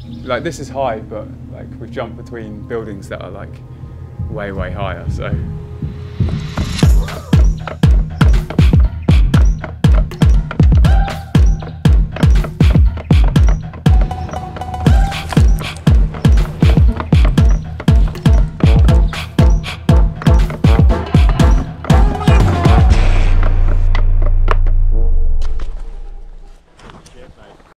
like this is high, but like we've jumped between buildings that are like way higher, so